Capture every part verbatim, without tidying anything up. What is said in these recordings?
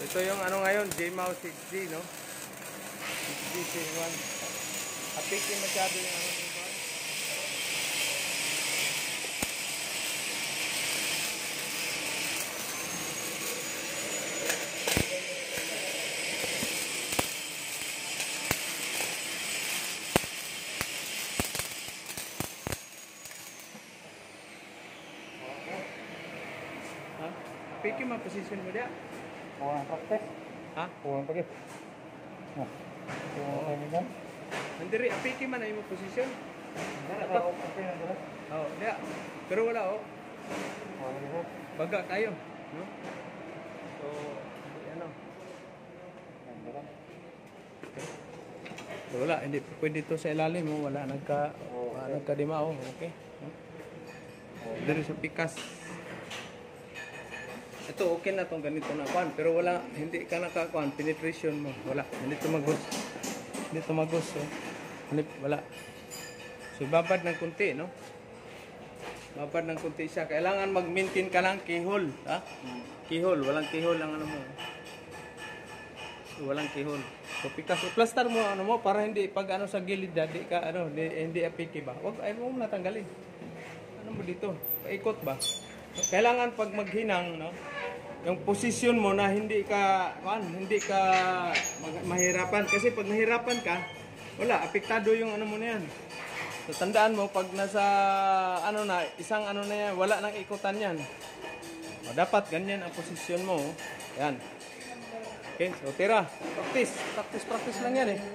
Ito yung ano ngayon, J-Mouse six G, no? six G Sync one. Apiki masyado yung ano nito. Ha? Apiki ma position mo dia? Oh, practice. Ha? Kulang pa gyud. Oh. Kulang pa gyud. Nandiri, apiki man ay mo position. Dara ka okay na dara. Oh, dia. Pero wala oh. Wala gyud. Baga kayo, no? So, ano? Dara. Wala, hindi pwede to sa ilalim mo, wala nagka Oh, wala nagkadima oh, okay. No? Dito sa pikas. Ito okay na tong ganito na kuan, pero wala hindi ka nakakuan penetration mo. Wala, hindi tumagos. Hindi tumagos oh. Hindi, wala. So babad ng kunti, no? Babad ng kunti siya. Kailangan mag-maintain ka lang keyhole, ha? Keyhole, walang keyhole ang ano mo. So, walang keyhole. So pikas, i-plaster mo ano mo para hindi pag ano sa gilid di ka ano, di, hindi apiki ba. Wag ay mo na tanggalin. Ano mo dito? Paikot ba? So, kailangan pag maghinang, no? Yung posisyon mo na hindi ka kan, hindi ka mag- mahirapan kasi pag nahirapan ka, wala apektado yung ano mo na yan. So tandaan mo pag nasa ano na, isang ano na yan, wala nang ikutan yan. O, dapat ganyan ang posisyon mo. Yan. Okay, so tira. Practice. Practice, practice lang yan eh.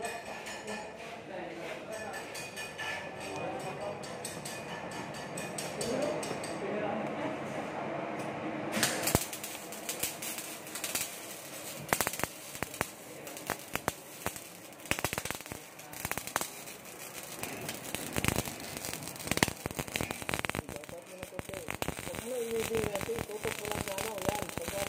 Ano i-moving natin? Tutok mo lang sa ano. Yan. Pagkat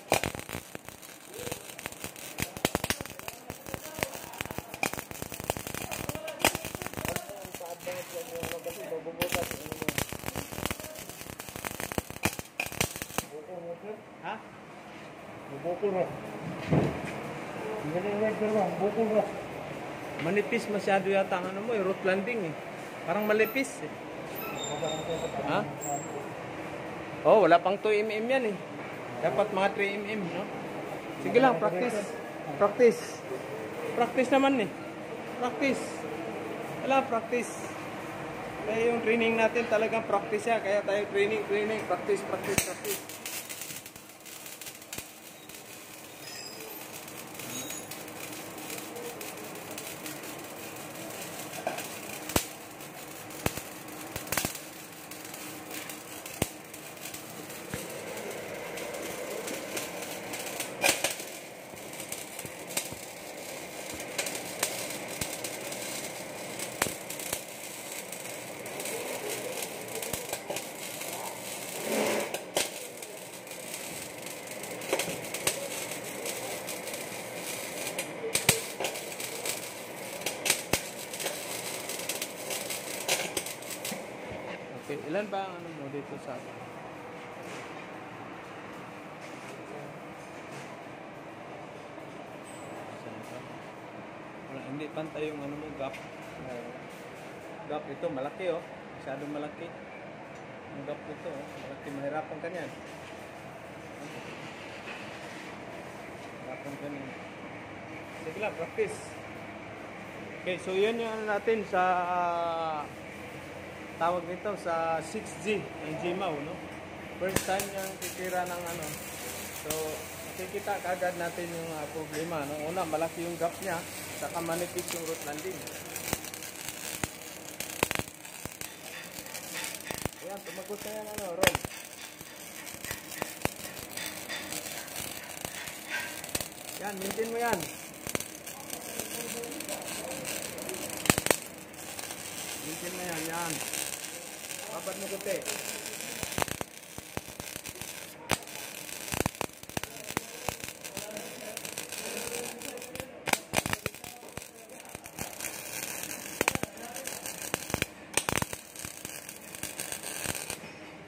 ha? Bukol na. Hindi na dara, bukol na. Manipis masyado yata ang ano mo, yung root landing eh. Parang malipis eh. Ha? Oh, wala pang two millimeter yan eh. Dapat mga three millimeter, no? Sige lang, practice. Practice. Practice naman eh. Practice. Wala, practice. Kaya yung training natin talagang practice ya. Kaya tayo training, training, practice, practice, practice. Okay, ilan ba ang ano mo dito sa wala, hindi pantay yung ano mo gap. Gap ito malaki oh, masyadong malaki. Yung gap nito oh, malaki, mahirapan ka niyan. Mahirapan ka niyan. Sige lang, practice. Okay, so yun yung ano natin sa tawag nito sa six G ng J-Mouse, no? First time niyang titira ng ano. So, makikita kagad natin yung uh, problema. Nung una, malaki yung gap niya, saka manipis yung root landing. Ayan, tumagos na yan, ano, Ron. Yan, maintain mo yan. Maintain mo yan, yan. Babad mo kunti.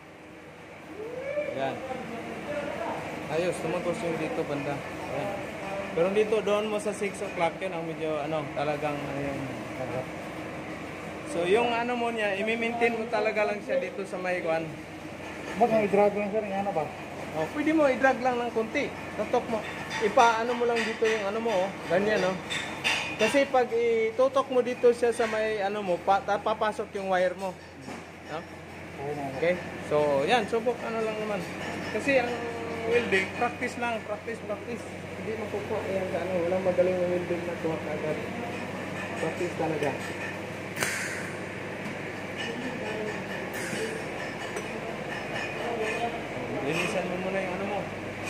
Yan. Ayos, tumagos yung dito banda. Ayan. Pero dito, doon mo sa six o'clock, yun ang medyo, ano, talagang, ano yung, so, yung ano mo niya, i-maintain mo talaga lang siya dito sa may kuan. Ba't may drag lang sir? Ano ba? Oh, pwede mo i-drag lang ng konti. Tutok mo. Ipaano mo lang dito yung ano mo, oh. Ganyan, no? Kasi pag itutok mo dito siya sa may ano mo, pa, papasok yung wire mo. No? Okay? So, yan. Subok ano lang naman. Kasi ang welding, practice lang. Practice, practice. Hindi makukuha. Ayan ka, ano, walang magaling na welding na tuwak agad. Practice talaga. Linisan mo muna yung ano mo.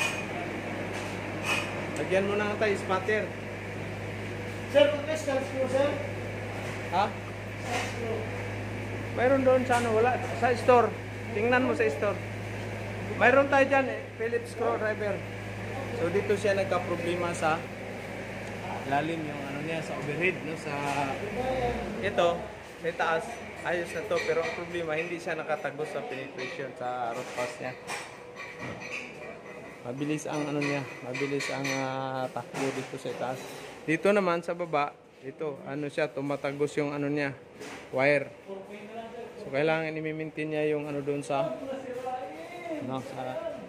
Lagyan mo na tayo spatter. Sir, practice ka screw sir? Ha? Mayroon doon sa ano, wala. Sa store. Tingnan mo sa store. Mayroon tayo dyan eh, Phillips screwdriver. So dito siya nagka-problema sa lalim yung ano niya, sa overhead. No? Sa ito, sa taas, ayos na to. Pero ang problema, hindi siya nakatagos sa penetration sa root pass niya. Mabilis ang ano niya, mabilis ang uh, takbo dito sa taas. Dito naman sa baba, dito, ano siya, tumatagos yung ano niya, wire. So kailangan i-maintain niya yung ano doon sa no, sa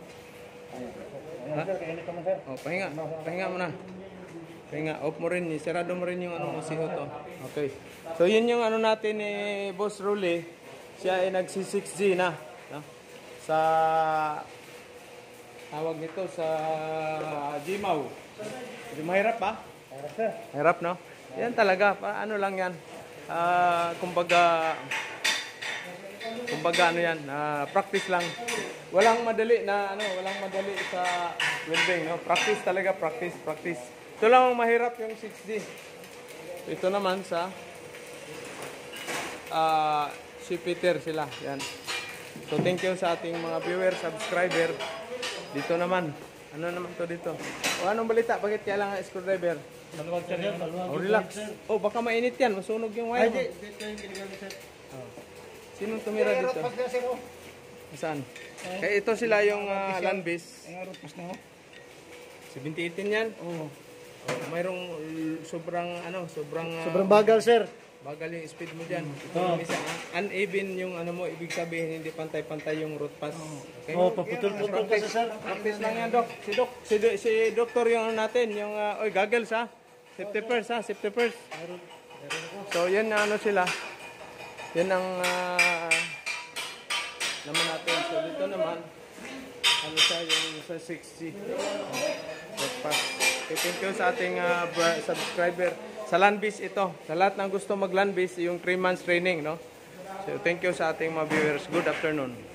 ha? Oh, pahinga, pahinga mo na. Pahinga, off mo rin, sirado mo rin yung ano mo siho to. Okay. So yun yung ano natin ni eh, Boss Rolly. Siya ay nagsi six G na, no? Sa tawag nito sa Jimaw. Hindi mahirap ba? Harap sir. Hirap, no? Yan talaga. Pa, ano lang yan. Ah, kumbaga, kumbaga ano yan, uh, practice lang. Walang madali na, ano, walang madali sa welding, no? Practice talaga, practice, practice. Ito lang ang mahirap yung six D. Ito naman sa uh, si Peter sila. Yan. So, thank you sa ating mga viewer, subscriber. Dito naman. Ano naman to dito? O anong balita? Bakit kailangan screwdriver? Maluwag sir yan, maluwag. Oh, relax. Oh, baka mainit yan. Masunog yung wire Ay, mo. di, dito yung ginagamit sir. Oh. Sinong tumira Ay, dito? root pass na sir oh. Saan? Kaya ito sila yung uh, land base. Ay, root pass na oh. seventy eighteen yan. Oo. Oh, mayroong uh, sobrang ano, sobrang uh, Sobrang bagal sir. bagal yung speed mo diyan. Ito Oo. oh. Isa uneven yung ano mo, ibig sabihin hindi pantay-pantay yung root pass. Okay? Oo, paputol-putol kasi sir. Practice lang yan, Doc. Si Doc, si, si Doctor yung ano natin, yung uh, oy, goggles ha. Safety first ha, safety first. So, yan na ano sila. Yan ang uh, naman natin. So, dito naman, ano siya, yung sa six G. Root pass. Thank you sa ating uh, subscriber. Sa land base ito. Sa lahat ng gusto mag land base, yung three months training, no? So, thank you sa ating mga viewers. Good afternoon.